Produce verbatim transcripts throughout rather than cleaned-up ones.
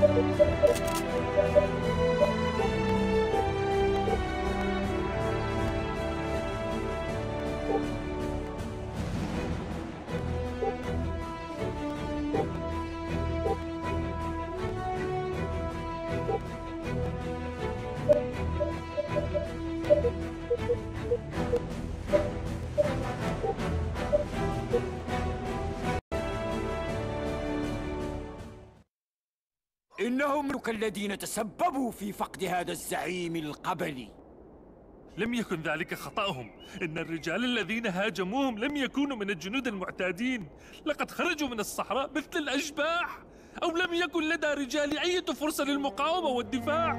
إنهم ملوك الذين تسببوا في فقد هذا الزعيم القبلي. لم يكن ذلك خطأهم، إن الرجال الذين هاجموهم لم يكونوا من الجنود المعتادين، لقد خرجوا من الصحراء مثل الأشباح، أو لم يكن لدى رجال أي فرصة للمقاومة والدفاع.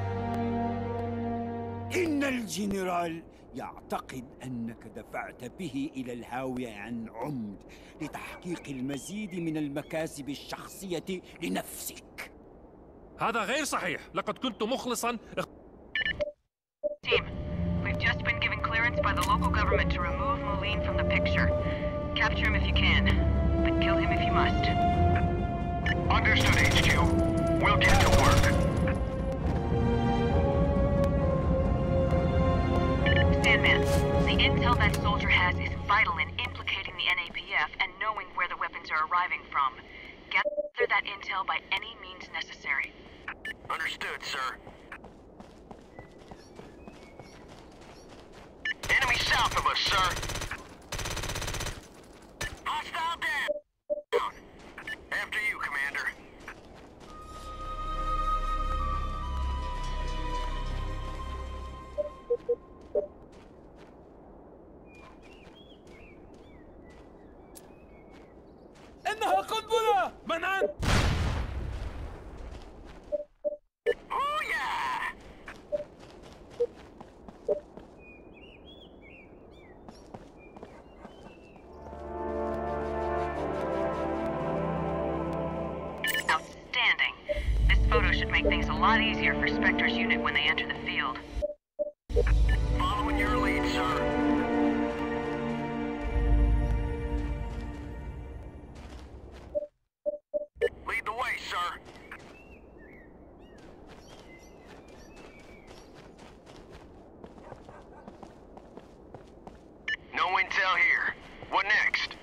إن الجنرال يعتقد أنك دفعت به إلى الهاوية عن عمد لتحقيق المزيد من المكاسب الشخصية لنفسك. هذا غير صحيح، لقد كنت مخلصاً. Team, we've just been given clearance by the local government to remove Moline from the picture. Capture him if you can, but kill him if you must. Understood, H Q. We'll get to work. Sandman, the intel that soldier has is vital in implicating the N A P F and knowing where the weapons are arriving from. Gather that intel by any means necessary. Understood, sir. Enemy south of us, sir. Hostile down. After you, Commander. إنها قنبلة! من أنت؟ Outstanding. This photo should make things a lot easier for Spectre's unit when they enter the field. Following your lead, sir. Lead the way, sir. No intel here. What next?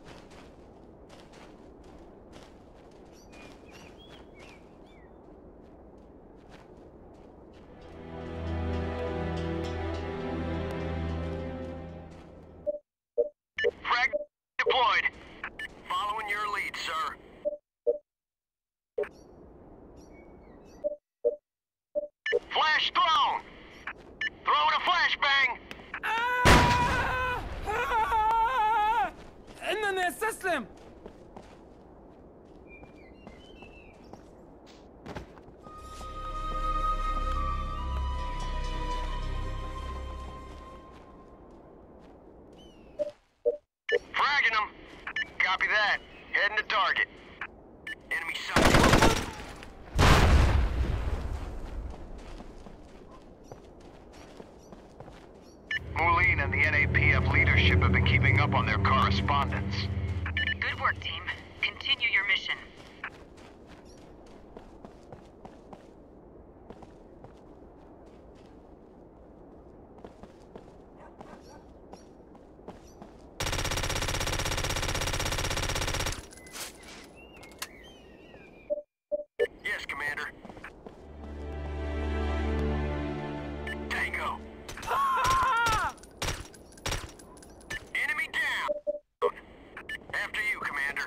Frag deployed. Following your lead, sir. Flash thrown! Throwing a flashbang! إنني أستسلم! Fragging them. Copy that. Heading to target. Enemy sighted. Moline and the N A P F leadership have been keeping up on their correspondence. Good work, team. Continue your mission. Yes, Commander. Tango. Enemy down. After you, Commander.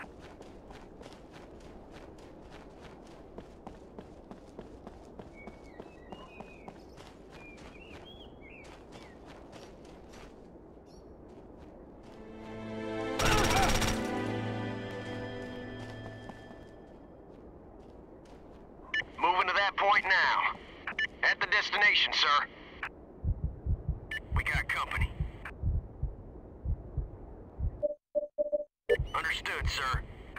Moving to that point now. At the destination, sir. We got company. Understood, sir.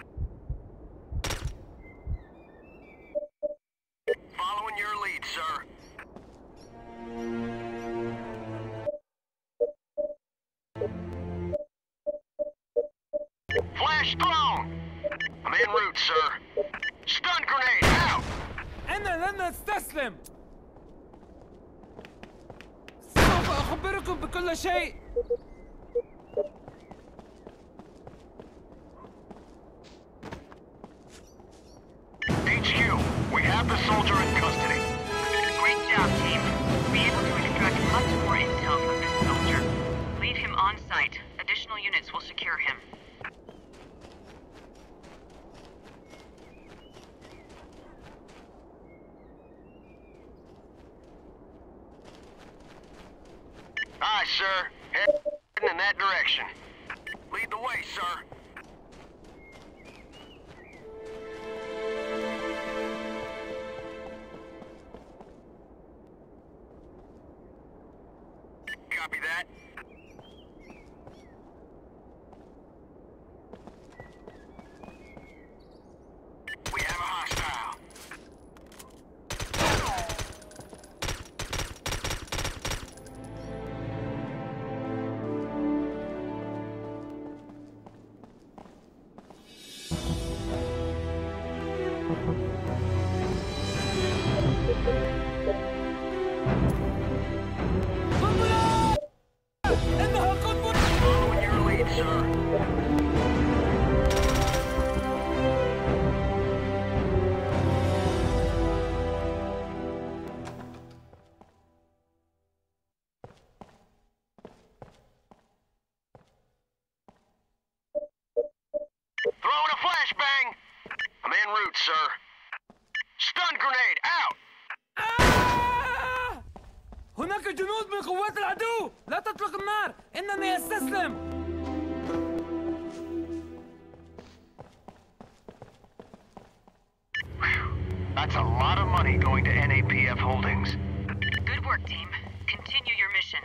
Following your lead, sir. Flash thrown! I'm en route, sir. Stun grenade out! أنا لن أستسلم! سوف أخبركم بكل شيء! H Q, we have the soldier in custody. Great job, team. Be able to extract much more intel from this soldier. Leave him on site. Additional units will secure him. Aye, sir. Heading in that direction. Lead the way, sir. Copy that. We have a hostile. إنها قنبلة! Following your lead, sir. Throwing a flashbang! I'm en route, sir. Stun grenade out! آه! هناك جنود من قوات العدو! لا تطلق النار! إنني أستسلم! That's a lot of money going to N A P F Holdings. Good work, team. Continue your mission.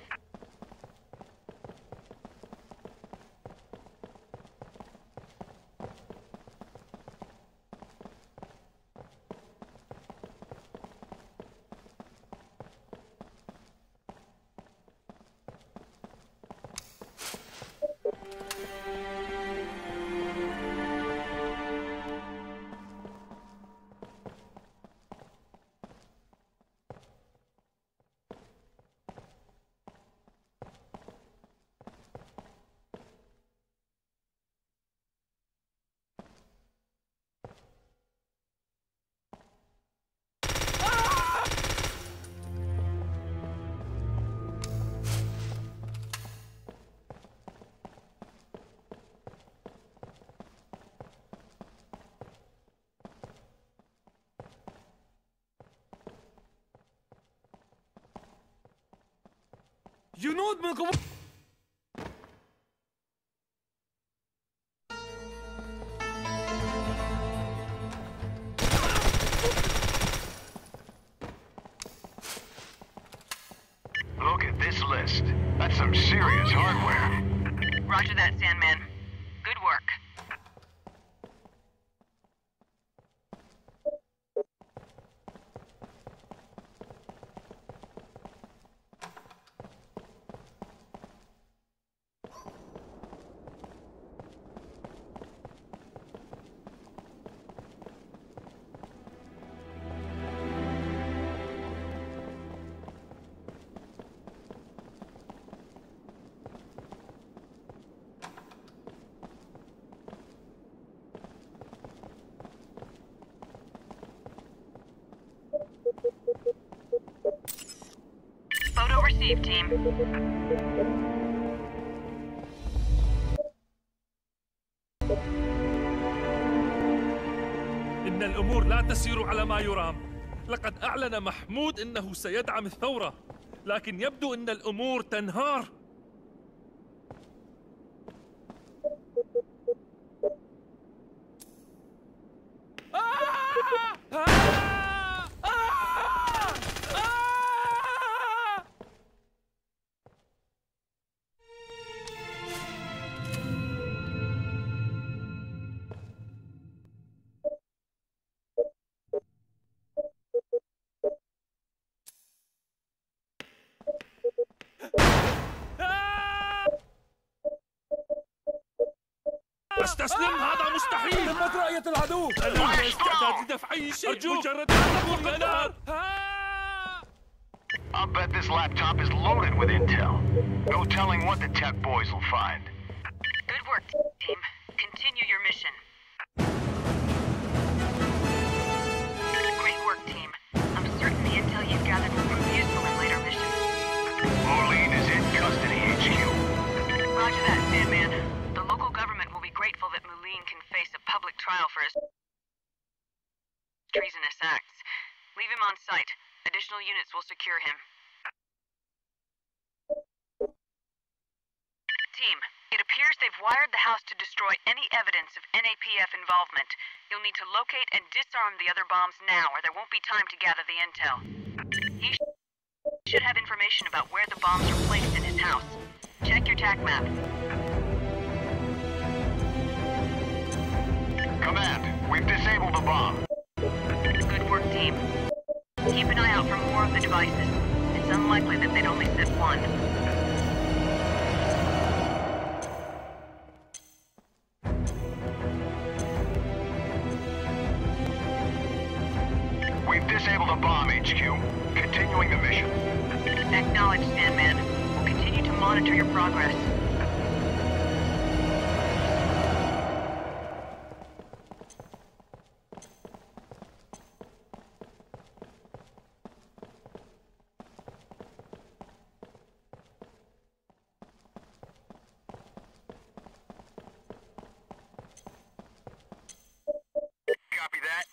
جنود من قوات Look at this list. That's some serious hardware. Roger that, Sandman. Good work. Photo received, team. إن الأمور لا تسير على ما يرام. لقد أعلن محمود إنه سيدعم الثورة، لكن يبدو أن الأمور تنهار. استسلم، هذا مستحيل. تمت رأية العدو. أنا على استعداد لدفع أي شيء، مجرد أن أنا. I'll bet this laptop is loaded with intel. No telling what the tech boys will find. Good work, team. Continue your mission. Great work, team. I'm certain the intel you've gathered will prove useful in later missions. Moline is in custody, H Q. Roger that, Sandman. The local government will be grateful that Moline can face a public trial for his treasonous acts. Leave him on site. Additional units will secure him. Team, it appears they've wired the house to destroy any evidence of N A P F involvement. You'll need to locate and disarm the other bombs now, or there won't be time to gather the intel. He sh should have information about where the bombs are placed in his house. Check your tac map. Command, we've disabled the bomb. Good work, team. Keep an eye out for more of the devices. It's unlikely that they'd only sit one. We've disabled a bomb, H Q. Continuing the mission. Acknowledged, Sandman. We'll continue to monitor your progress. Copy that.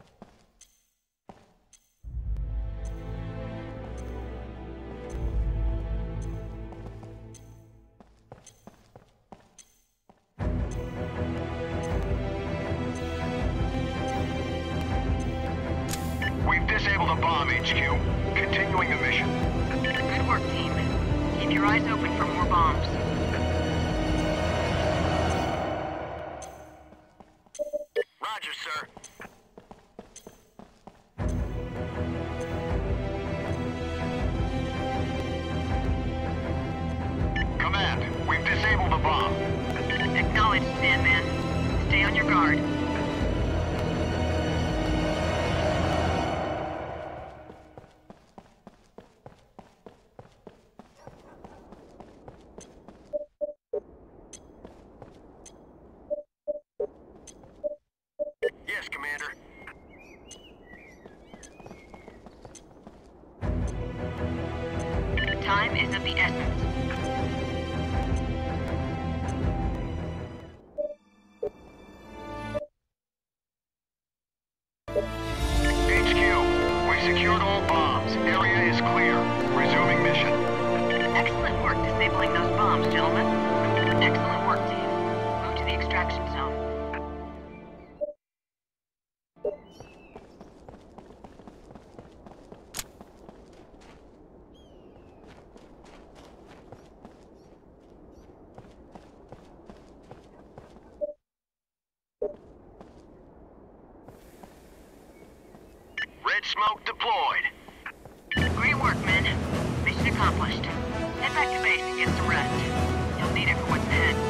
We've disabled a bomb, H Q. Continuing the mission. Good work, team. Keep your eyes open for more bombs. Roger, sir. Command, we've disabled the bomb. Acknowledged, Sandman. Stay on your guard. Yes, Commander. Time is of the essence. H Q, we secured all bombs. Area is clear. Resuming mission. Excellent work disabling those bombs, gentlemen. Excellent work, team. Move to the extraction zone. Red smoke deployed. Great work, men. Mission accomplished. Head back to base and get some rest. You'll need it for what's ahead.